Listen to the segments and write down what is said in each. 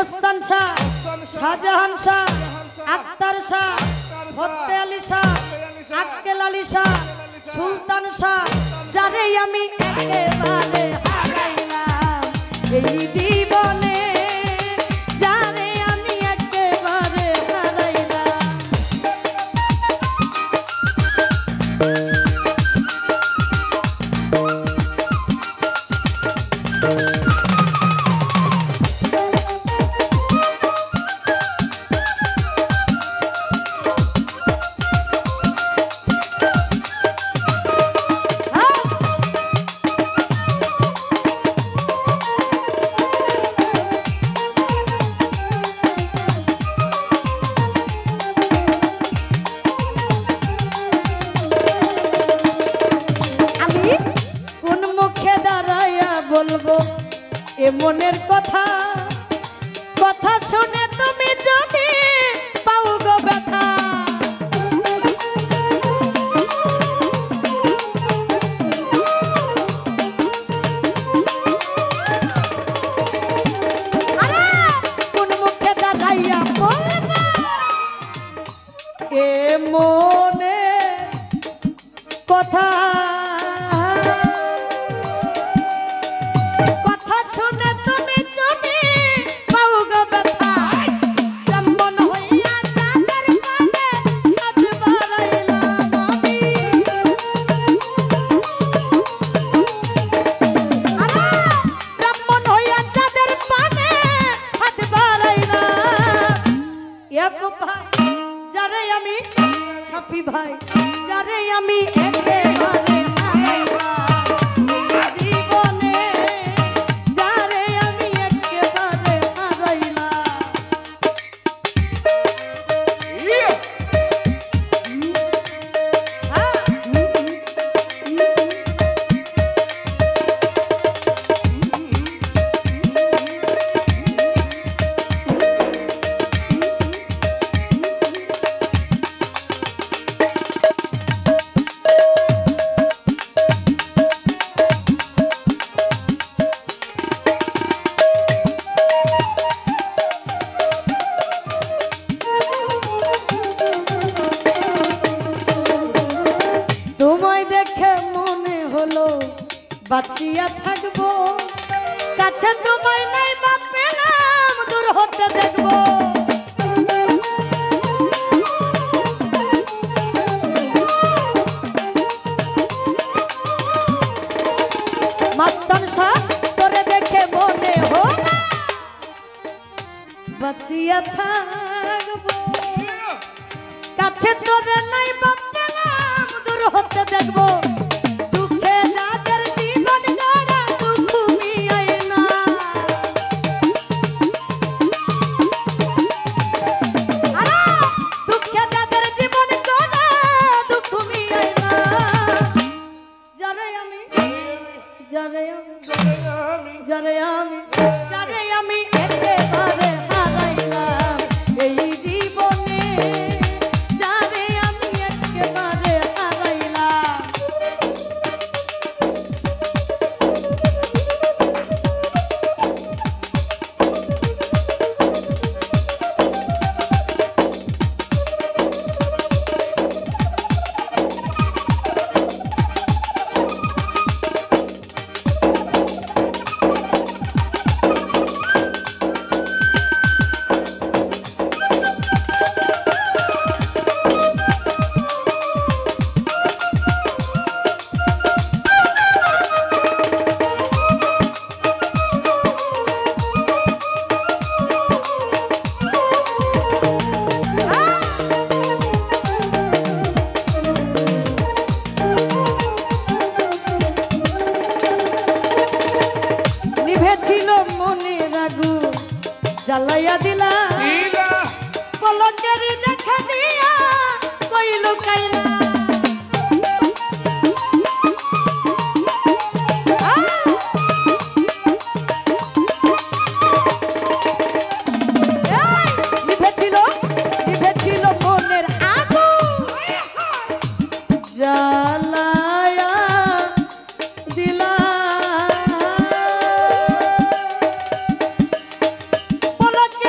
বোস্তান শাহ, শাহজাহান শাহ, আক্তার শাহ, ফতে আলী শাহ, আক্কেল আলী শাহ, সুলতান শাহ, যারে আমি একেবারে হারাইলাম এই জীবনে, যারে আমি একেবারে হারাইলাম। বলবো এ মনের কথা, কথা শুনে তুমি যদি পাও গো ব্যথা। কোন মুখে দাঁড়াইয়া বলবো এ মনের কথা, যারে আমি সাফি ভাই, যারে আমি একেবারে হারাইলাম জীবনে, যারে আমি একেবারে হারাইলাম। বাঁচিয়া থাকবো কাছে তোমায় নাই বা পেলাম দূর হতে দেখবো। মাস্তান শাহ তোরে দেখে মনে হলো বাঁচিয়া থাকবো কাছে তোরে নাই বা পেলাম দূর হতে দেখবো। যারে আমি একেবারে হারাইলাম এই জীবনে, যারে আমি একেবারে হারাইলাম। জ্বালাইয়া দিলা পলকের দেখা দিয়া কইল কাইলা নিভেছিল মনের আগুন জ্বালাইয়া দিলা পলক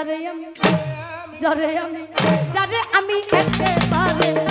যারে আমি একেবারে